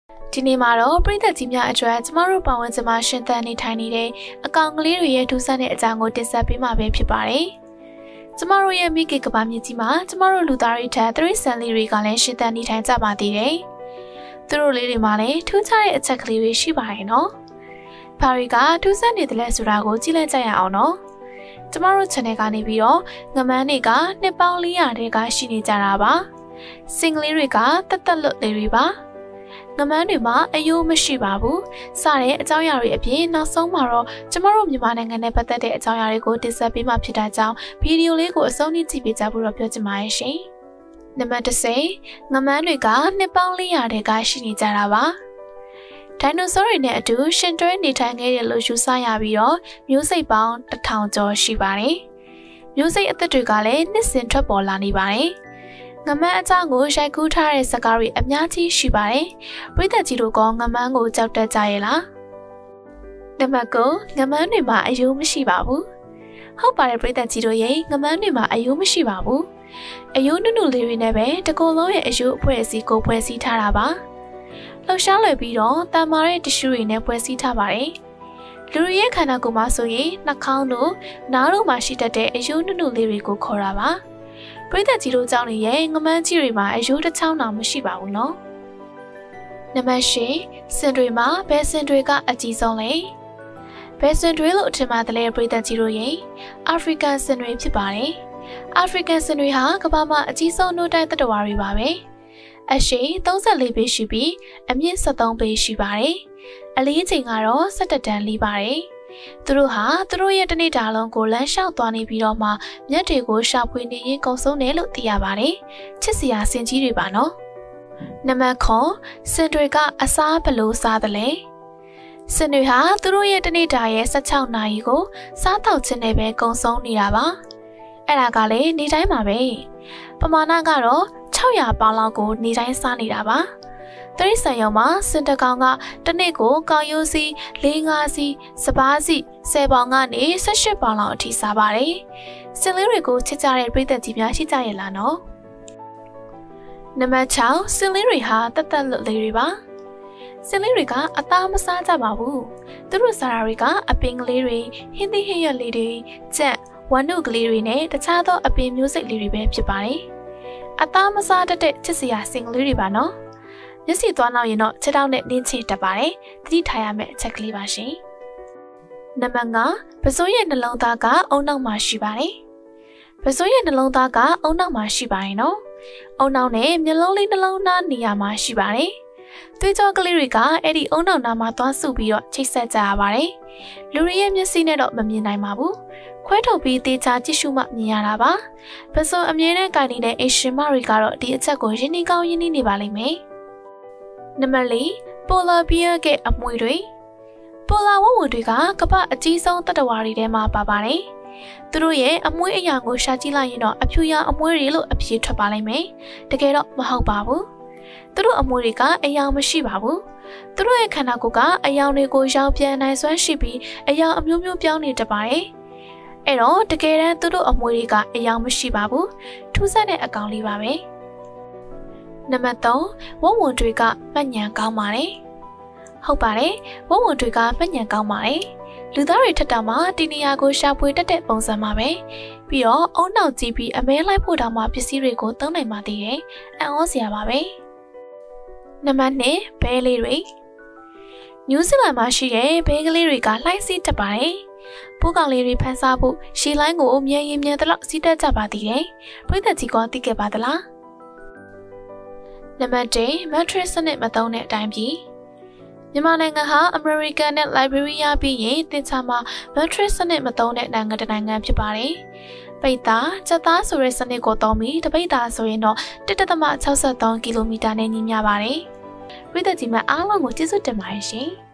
ဒီနေ့မှာတော့ပြည်သက်ကြီးများအတွက်ကျမတို့ပတ်ဝန်းကျင်မှာရှင်သန်နေထိုင်နေတဲ့အကောင်ကလေးတွေရဲ့ထူးဆန်းတဲ့အကြောင်းကိုတင်ဆက်ပေးမှာပဲဖြစ်ပါတယ်။ကျမတို့ရဲ့မိခင်ကဘာမြစ်ကြီးမှာကျမတို့လူသားတွေထက်တိရစ္ဆာန်လေးတွေကလည်းရှင်သန်နေထိုင်ကြပါသေးတယ်။သူတို့လေးတွေမှာလည်းထူးခြားတဲ့အချက်ကလေးတွေရှိပါတယ်နော်။ဘာတွေကထူးဆန်းနေတယ်လဲဆိုတာကိုကြည့်လိုက်ကြရအောင်နော်။ကျမတို့ channel ကနေပြီးတော့ငမန်းတွေကနှစ်ပေါင်း400တဲကရှိနေကြတာပါ။စင်ကလေးတွေကတက်တက်လွတ်လေးတွေပါ။ငမန်းတွေမှာအယိုးမရှိပါဘူး။စတဲ့အကြောင်းအရာတွေအပြင်နောက်ဆုံးမှာတော့ကျမတို့မြန်မာနိုင်ငံနဲ့ပတ်သက်တဲ့အကြောင်းအရာတွေကိုတင်ဆက်ပေးမှဖြစ်တာကြောင့်ဗီဒီယိုလေးကိုအဆုံးထိကြည့်ပေးကြဖို့တော့ပြောချင်ပါတယ်ရှင်။နံပါတ်10ငမန်းတွေကနှစ်ပေါင်း400တဲကရှိနေကြတာပါ။ဒိုင်နိုဆောတွေနဲ့အတူရှင်တွဲနေထိုင်ခဲ့တဲ့လို့ယူဆရပြီးတော့မျိုးစိတ်ပေါင်း1000ကျော်ရှိပါတယ်။မျိုးစိတ်အသစ်တွေကလည်းနှစ်စဉ်ထွက်ပေါ်လာနေပါတယ်။ငမန်းအကြောင်းကိုရိုက်ကူးထားတဲ့ဇာတ်ကားတွေအများကြီးရှိပါတယ်။ပြည်သက်ကြီးတို့ကငမန်းကိုကြောက်တတ်ကြရဲ့လား။နံပါတ်9ငမန်းတွေမှာအယိုးမရှိပါဘူး။ဟုတ်ပါတယ်ပြည်သက်ကြီးတို့ရဲ့ငမန်းတွေမှာအယိုးမရှိပါဘူး။အယိုးနုနုလေးတွေနဲ့ပဲတကူလုံးရဲ့အယိုးအဖွဲ့အစည်းကိုဖွဲ့စည်းထားတာပါ။လှုပ်ရှားလွယ်ပြီးတော့တန်မာတဲ့တ िश ူတွေနဲ့ဖွဲ့စည်းထားပါတယ်။လူတွေရဲ့ခန္ဓာကိုယ်မှာဆိုရင်နှာခေါင်းတို့နားတို့မှာရှိတတ်တဲ့အယိုးနုနုလေးတွေကိုခေါ်တာပါ။ပြည်သက်ကြီးတို့ကြောင့်လည်းငမန်းကြီးတွေမှာအယိုးတစ်ချောင်းတောင်မရှိပါဘူးနော်။နံပါတ်10စင်တွေမှာဘယ်စင်တွေကအကြီးဆုံးလဲ။ဘယ်စင်တွေလို့အထင်မှာတလဲပြည်သက်ကြီးတို့ရဲ့အာဖရိကန်စင်တွေဖြစ်ပါတယ်။အာဖရိကန်စင်တွေဟာကမ္ဘာမှာအကြီးဆုံးနှုတ်တိုင်းသတ္တဝါတွေပါပဲ။အရှိ34ပေရှိပြီးအမြင့်73ပေရှိပါတယ်။အလေးချိန်ကတော့17တန်လေးပါတယ်။သူတို့ဟာသူတို့ရဲ့တနေ့တာလုံးကိုလမ်းလျှောက်သွားနေပြီးတော့မှမြက်တွေကိုရှာဖွေနေရင်ကုန်ဆုံးတယ်လို့သိရပါတယ်။ချစ်စရာစင်ကြီးတွေပါနော်။နံပါတ်9စင်တွေကအစားဘလို့စားသလဲ။စင်တွေဟာသူတို့ရဲ့တနေ့တာရဲ့16နာရီကိုစားတောက်ခြင်းနဲ့ပဲကုန်ဆုံးနေတာပါ။အဲ့ဒါကလည်းနေတိုင်းပါပဲ။ပမာဏကတော့600ပေါင်လောက်ကိုနေတိုင်းစားနေတာပါ။တရိษံရုံမှာစင်တကောင်ကတနေ့ကိုကောင်းရိုးစီ4-5စီစပားစီ10ပေါင်ကနေ18ပေါင်လောက်အထိစားပါတယ်။စင်လေးတွေကိုချစ်ကြတဲ့ပြည်သက်ကြီးများရှိကြရဲ့လားနော်။နံပါတ်6စင်လေးတွေဟာတက်တက်လွတ်လေးတွေပါ။စင်လေးတွေကအသားမစားကြပါဘူး။သူတို့စားတာတွေကအပင်ကလေးတွေဟင်းသီးဟင်းရွက်လေးတွေကြက်ဝမ်းနုကလေးတွေနဲ့တခြားသောအပင်မျိုးစိတ်လေးတွေပဲဖြစ်ပါတယ်။အသားမစားတတ်တဲ့ချစ်စရာစင်ကလေးတွေပါနော်။မျက်စိသွားနောက်ရင်တော့ခြေထောက်နဲ့နင်းချတတ်ပါတယ်။သတိထားရမယ့်အချက်ကလေးပါရှင်။နံပါတ်5ပစိုးရဲ့နှလုံးသားကအုံနောက်မှာရှိပါတယ်။ပစိုးရဲ့နှလုံးသားကအုံနောက်မှာရှိပါတယ်နော်။အုံနောက်နဲ့မျက်လုံးလေးနှလုံးသားနေရာမှာရှိပါတယ်။သွေးကြောကလေးတွေကအဲ့ဒီအုံနောက်နားမှာသွားစုပြီးတော့ချိတ်ဆက်ကြရပါတယ်။လူတွေရဲ့မျက်စိနဲ့တော့မမြင်နိုင်ပါဘူး။ခွဲထုတ်ပြီးတေချာကြည့်ရှုမှမြင်ရတာပါ။ပစိုးအမြဲတမ်းကိုင်နေတဲ့အိရှင်မတွေကတော့ဒီအချက်ကိုရင်းနှီးကောင်းရင်းနှီးနေပါလိမ့်မယ်။နံပါတ်4ပိုလာဘီယာကအမွှေတွေပိုလာဝဝတွေကကမ္ဘာအကြီးဆုံးသတ္တဝါတွေထဲမှာပါပါတယ်။သူတို့ရဲ့အမွှေအရာကိုရှာကြည့်လိုက်ရင်တော့အဖြူရောင်အမွှေတွေလို့အဖြေထွက်ပါလိမ့်မယ်။တကယ်တော့မဟုတ်ပါဘူး။သူတို့အမွှေတွေကအယောင်မရှိပါဘူး။သူတို့ရဲ့ခန္ဓာကိုယ်ကအယောင်တွေကိုရောင်ပြန်နိုင်စွမ်းရှိပြီးအယောင်အမျိုးမျိုးပြောင်းနေတတ်ပါတယ်။အဲ့တော့တကယ်တမ်းသူတို့အမွှေတွေကအယောင်မရှိပါဘူး။ထူးဆန်းတဲ့အကောင်လေးပါပဲ။နံပါတ်3ဝုံဝန်တွေကမှတ်ဉာဏ်ကောင်းပါတယ်။ဟုတ်ပါတယ်ဝုံဝန်တွေကမှတ်ဉာဏ်ကောင်းပါတယ်။လူသားတွေထက်တောင်မှဒီနေရာကိုရှာဖွေတတ်တဲ့ပုံစံပါပဲ။ပြီးတော့အုံနောက်ကြည့်ပြီးအမဲလိုက်ဖို့တောင်မှပစ္စည်းတွေကိုသုံးနိုင်ပါသေးတယ်။အံ့ဩစရာပါပဲ။နံပါတ်2ဘဲလေးတွေနယူးဇီလန်မှာရှိတဲ့ဘဲကလေးတွေကလှိုင်းစီးတတ်ပါတယ်။ပိုးကောင်လေးတွေဖန်ဆားဖို့ရှီလိုင်းကိုမြန်ရင်မြန်သလောက်စီးတတ်ကြပါသေးတယ်။ပြည်သက်ကြီးကသိခဲ့ပါသလား။နံပါတ်1 mattress စနစ်မသုံးတဲ့အတိုင်းပြည်မြန်မာနိုင်ငံဟာ American နဲ့ Liberia ပြီးရင်တင်ချာမှာ mattress စနစ်မသုံးတဲ့နိုင်ငံတစ်နိုင်ငံဖြစ်ပါတယ်။ပိတ်သားချက်သားဆိုတဲ့စနစ်ကိုသုံးပြီးတပိတ်သားဆိုရင်တော့ 1.63 ကီလိုမီတာနဲ့ညီမျှပါတယ်။ပြည်သက်ကြီးများအားလုံးကိုကျေးဇူးတင်ပါတယ်ရှင်။